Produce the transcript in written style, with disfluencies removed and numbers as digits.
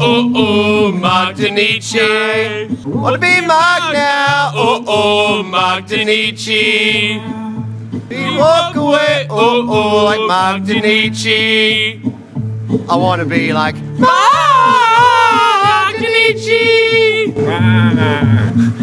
oh, Mark Donachie. Wanna be Mark now, oh, Mark Donachie. We walk away, oh, like Mark Donachie. I wanna be like Mark Donachie.